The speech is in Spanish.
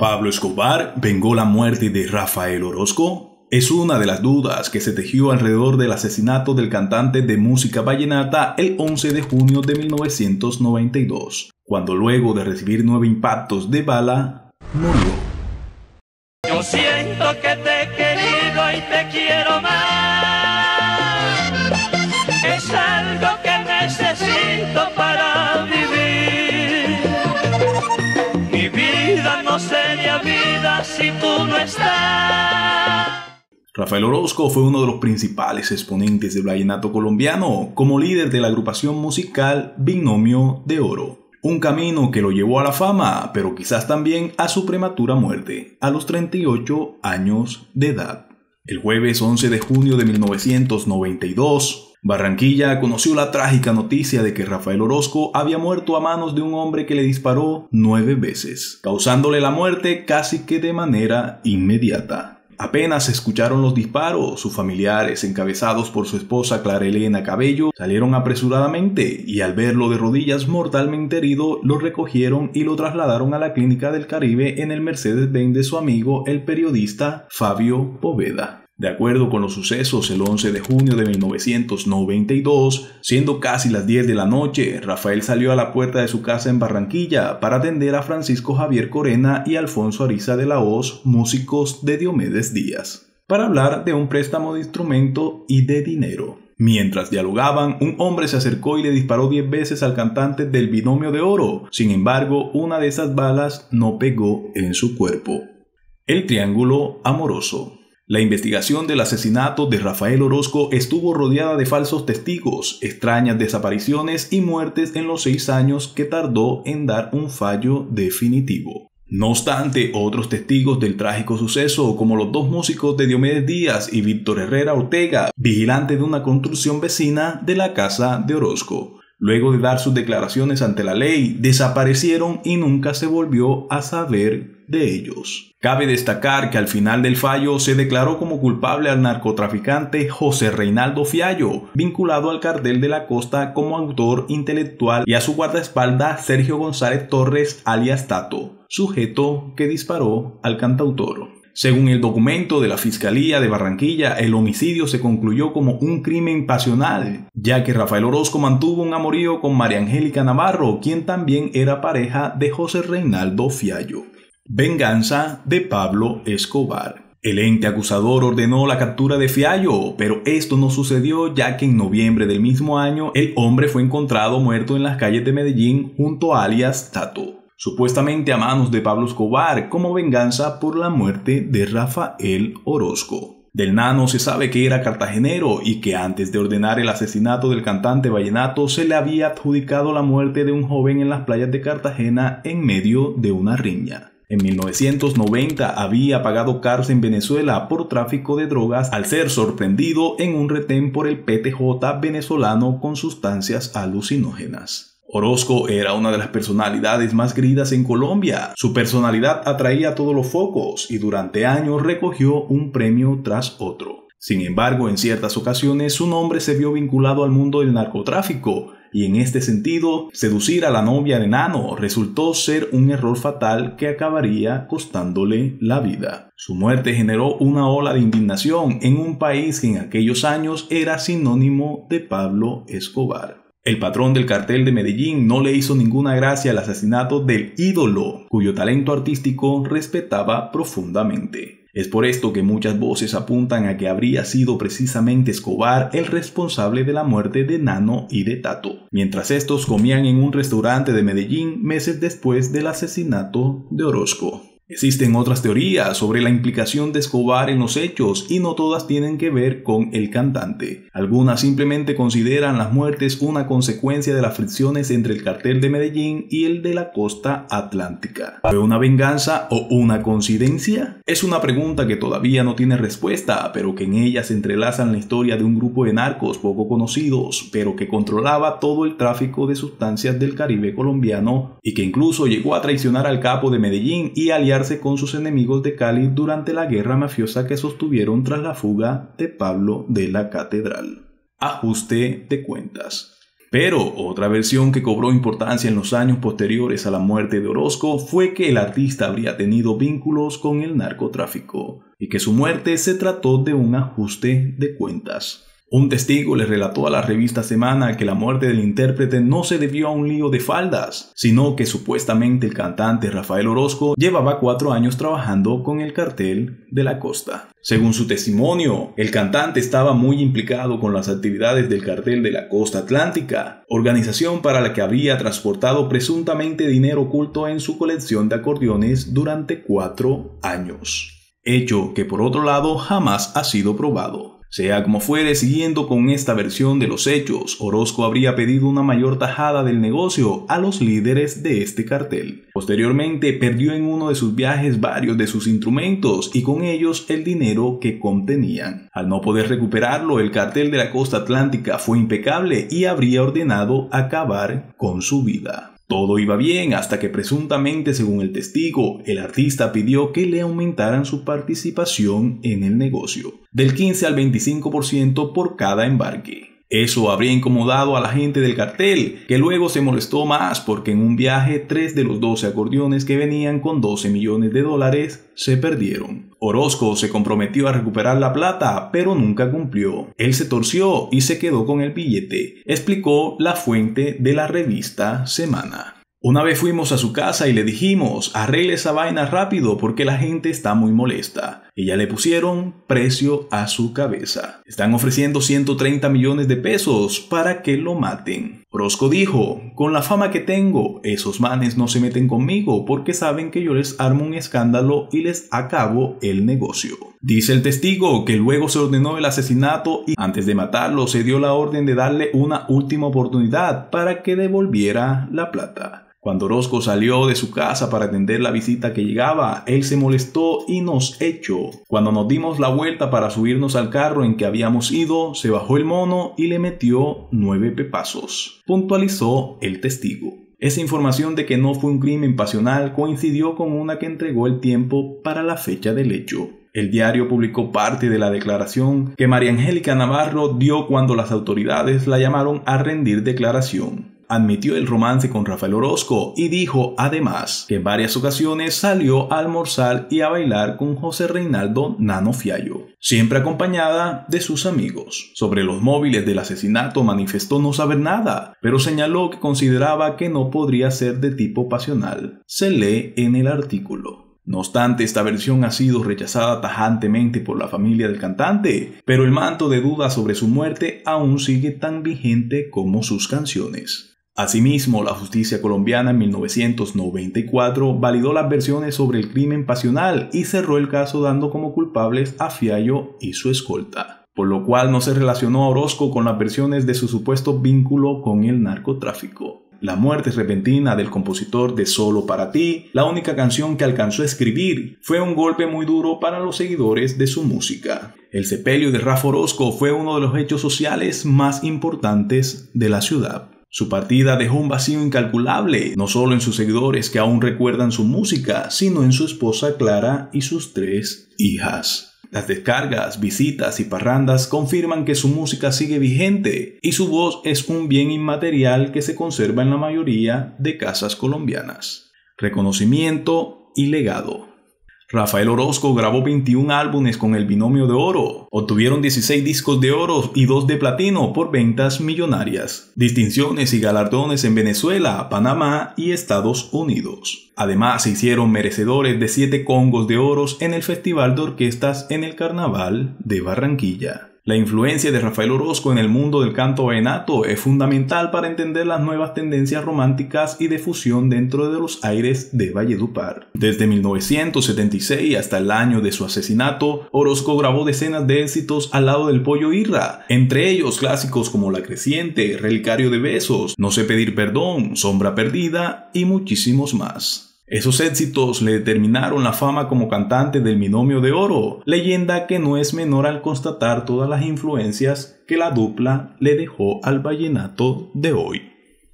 ¿Pablo Escobar vengó la muerte de Rafael Orozco? Es una de las dudas que se tejió alrededor del asesinato del cantante de música vallenata el 11 de junio de 1992, cuando luego de recibir 9 impactos de bala, murió. Yo siento que te he querido y te quiero más. Es algo que necesito para vivir. Mi vida no sería vida si tú no estás. Rafael Orozco fue uno de los principales exponentes del vallenato colombiano como líder de la agrupación musical Binomio de Oro. Un camino que lo llevó a la fama, pero quizás también a su prematura muerte, a los 38 años de edad. El jueves 11 de junio de 1992, Barranquilla conoció la trágica noticia de que Rafael Orozco había muerto a manos de un hombre que le disparó 9 veces, causándole la muerte casi que de manera inmediata. Apenas escucharon los disparos, sus familiares, encabezados por su esposa Clara Elena Cabello, salieron apresuradamente y al verlo de rodillas mortalmente herido, lo recogieron y lo trasladaron a la Clínica del Caribe en el Mercedes-Benz de su amigo el periodista Fabio Poveda. De acuerdo con los sucesos, el 11 de junio de 1992, siendo casi las 10 de la noche, Rafael salió a la puerta de su casa en Barranquilla para atender a Francisco Javier Corena y Alfonso Ariza de la Hoz, músicos de Diomedes Díaz, para hablar de un préstamo de instrumento y de dinero. Mientras dialogaban, un hombre se acercó y le disparó 10 veces al cantante del Binomio de Oro. Sin embargo, una de esas balas no pegó en su cuerpo. El triángulo amoroso. La investigación del asesinato de Rafael Orozco estuvo rodeada de falsos testigos, extrañas desapariciones y muertes en los 6 años que tardó en dar un fallo definitivo. No obstante, otros testigos del trágico suceso, como los 2 músicos de Diomedes Díaz y Víctor Herrera Ortega, vigilantes de una construcción vecina de la casa de Orozco, luego de dar sus declaraciones ante la ley, desaparecieron y nunca se volvió a saber de ellos. Cabe destacar que al final del fallo se declaró como culpable al narcotraficante José Reinaldo Fiallo, vinculado al Cartel de la Costa como autor intelectual, y a su guardaespaldas Sergio González Torres alias Tato, sujeto que disparó al cantautor. Según el documento de la Fiscalía de Barranquilla, el homicidio se concluyó como un crimen pasional, ya que Rafael Orozco mantuvo un amorío con María Angélica Navarro, quien también era pareja de José Reinaldo Fiallo. Venganza de Pablo Escobar. El ente acusador ordenó la captura de Fiallo, pero esto no sucedió ya que en noviembre del mismo año el hombre fue encontrado muerto en las calles de Medellín junto a alias Tato, supuestamente a manos de Pablo Escobar como venganza por la muerte de Rafael Orozco. Del Nano se sabe que era cartagenero y que antes de ordenar el asesinato del cantante vallenato se le había adjudicado la muerte de un joven en las playas de Cartagena en medio de una riña. En 1990 había pagado cárcel en Venezuela por tráfico de drogas al ser sorprendido en un retén por el PTJ venezolano con sustancias alucinógenas. Orozco era una de las personalidades más queridas en Colombia. Su personalidad atraía todos los focos y durante años recogió un premio tras otro. Sin embargo, en ciertas ocasiones su nombre se vio vinculado al mundo del narcotráfico y en este sentido, seducir a la novia de Nano resultó ser un error fatal que acabaría costándole la vida. Su muerte generó una ola de indignación en un país que en aquellos años era sinónimo de Pablo Escobar. El patrón del cartel de Medellín no le hizo ninguna gracia al asesinato del ídolo, cuyo talento artístico respetaba profundamente. Es por esto que muchas voces apuntan a que habría sido precisamente Escobar el responsable de la muerte de Nano y de Tato, mientras estos comían en un restaurante de Medellín meses después del asesinato de Orozco. Existen otras teorías sobre la implicación de Escobar en los hechos y no todas tienen que ver con el cantante. Algunas simplemente consideran las muertes una consecuencia de las fricciones entre el cartel de Medellín y el de la costa atlántica. ¿Fue una venganza o una coincidencia? Es una pregunta que todavía no tiene respuesta, pero que en ella se entrelazan la historia de un grupo de narcos poco conocidos, pero que controlaba todo el tráfico de sustancias del Caribe colombiano y que incluso llegó a traicionar al capo de Medellín y aliarse con sus enemigos de Cali durante la guerra mafiosa que sostuvieron tras la fuga de Pablo de la Catedral. Ajuste de cuentas. Pero otra versión que cobró importancia en los años posteriores a la muerte de Orozco fue que el artista habría tenido vínculos con el narcotráfico y que su muerte se trató de un ajuste de cuentas. Un testigo le relató a la revista Semana que la muerte del intérprete no se debió a un lío de faldas, sino que supuestamente el cantante Rafael Orozco llevaba 4 años trabajando con el cartel de la costa. Según su testimonio, el cantante estaba muy implicado con las actividades del cartel de la costa atlántica, organización para la que había transportado presuntamente dinero oculto en su colección de acordeones durante 4 años. Hecho que por otro lado jamás ha sido probado. Sea como fuere, siguiendo con esta versión de los hechos, Orozco habría pedido una mayor tajada del negocio a los líderes de este cartel. Posteriormente perdió en uno de sus viajes varios de sus instrumentos y con ellos el dinero que contenían. Al no poder recuperarlo, el cartel de la costa atlántica fue impecable y habría ordenado acabar con su vida. Todo iba bien hasta que presuntamente, según el testigo, el artista pidió que le aumentaran su participación en el negocio, del 15 al 25% por cada embarque. Eso habría incomodado a la gente del cartel, que luego se molestó más porque en un viaje 3 de los 12 acordeones que venían con $12 millones se perdieron. Orozco se comprometió a recuperar la plata, pero nunca cumplió. Él se torció y se quedó con el billete, explicó la fuente de la revista Semana. Una vez fuimos a su casa y le dijimos, arregle esa vaina rápido porque la gente está muy molesta. Y ya le pusieron precio a su cabeza. Están ofreciendo 130 millones de pesos para que lo maten. Orozco dijo, con la fama que tengo, esos manes no se meten conmigo porque saben que yo les armo un escándalo y les acabo el negocio. Dice el testigo que luego se ordenó el asesinato y antes de matarlo se dio la orden de darle una última oportunidad para que devolviera la plata. Cuando Orozco salió de su casa para atender la visita que llegaba, él se molestó y nos echó. Cuando nos dimos la vuelta para subirnos al carro en que habíamos ido, se bajó el mono y le metió 9 pepazos, puntualizó el testigo. Esa información de que no fue un crimen pasional coincidió con una que entregó El Tiempo para la fecha del hecho. El diario publicó parte de la declaración que María Angélica Navarro dio cuando las autoridades la llamaron a rendir declaración. Admitió el romance con Rafael Orozco y dijo además que en varias ocasiones salió a almorzar y a bailar con José Reinaldo Nano Fiallo, siempre acompañada de sus amigos. Sobre los móviles del asesinato manifestó no saber nada, pero señaló que consideraba que no podría ser de tipo pasional. Se lee en el artículo. No obstante, esta versión ha sido rechazada tajantemente por la familia del cantante, pero el manto de duda sobre su muerte aún sigue tan vigente como sus canciones. Asimismo, la justicia colombiana en 1994 validó las versiones sobre el crimen pasional y cerró el caso dando como culpables a Fiallo y su escolta, por lo cual no se relacionó a Orozco con las versiones de su supuesto vínculo con el narcotráfico. La muerte repentina del compositor de Solo para ti, la única canción que alcanzó a escribir, fue un golpe muy duro para los seguidores de su música. El sepelio de Rafa Orozco fue uno de los hechos sociales más importantes de la ciudad. Su partida dejó un vacío incalculable, no solo en sus seguidores que aún recuerdan su música, sino en su esposa Clara y sus 3 hijas. Las descargas, visitas y parrandas confirman que su música sigue vigente y su voz es un bien inmaterial que se conserva en la mayoría de casas colombianas. Reconocimiento y legado. Rafael Orozco grabó 21 álbumes con el Binomio de Oro. Obtuvieron 16 discos de oro y 2 de platino por ventas millonarias. Distinciones y galardones en Venezuela, Panamá y Estados Unidos. Además, se hicieron merecedores de 7 congos de oro en el Festival de Orquestas en el Carnaval de Barranquilla. La influencia de Rafael Orozco en el mundo del canto vallenato es fundamental para entender las nuevas tendencias románticas y de fusión dentro de los aires de Valledupar. Desde 1976 hasta el año de su asesinato, Orozco grabó decenas de éxitos al lado del Pollo Irra, entre ellos clásicos como La Creciente, Relicario de Besos, No sé pedir perdón, Sombra perdida y muchísimos más. Esos éxitos le determinaron la fama como cantante del Binomio de Oro, leyenda que no es menor al constatar todas las influencias que la dupla le dejó al vallenato de hoy.